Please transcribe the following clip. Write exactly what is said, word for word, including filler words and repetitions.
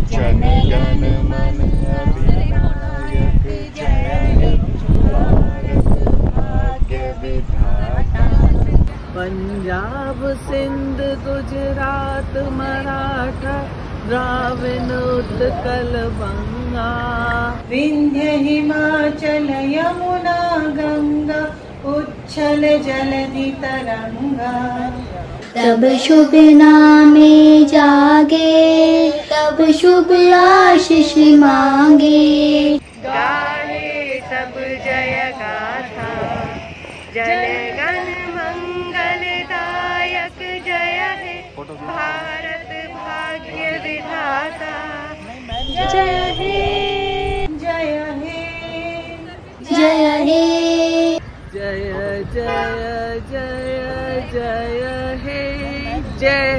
जन गण मन अधिनायक जय हे भारत भाग्य विधाता। पंजाब सिंध गुजरात मराठा द्राविड़ उत्कल बंगा, विंध्य हिमाचल यमुना गंगा उच्छल जलधि तरंगा। तब शुभ नामे जागे, तब शुभ आशीष मांगे। गाहे सब जय गाथा, जन गण मंगलदायक जय हे भारत भाग्य विधाता। जय हे जय हे जय हे जय जय जय जय हे जय